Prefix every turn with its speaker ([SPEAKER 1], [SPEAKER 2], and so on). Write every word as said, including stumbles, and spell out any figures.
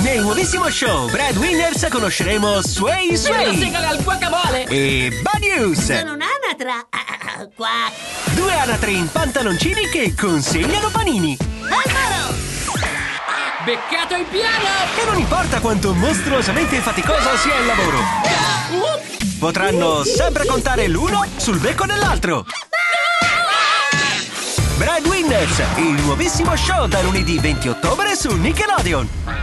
[SPEAKER 1] Nel nuovissimo show Brad Winners conosceremo Sway Sway
[SPEAKER 2] al guacamole
[SPEAKER 1] e Badius.
[SPEAKER 3] Sono un'anatra. Ah, ah, quack.
[SPEAKER 1] Due anatre in pantaloncini che consegnano panini.
[SPEAKER 3] Alvaro!
[SPEAKER 2] Beccato il piano!
[SPEAKER 1] E non importa quanto mostruosamente faticoso sia il lavoro, potranno sempre contare l'uno sul becco dell'altro. Brad Winners, il nuovissimo show da lunedì venti ottobre su Nickelodeon.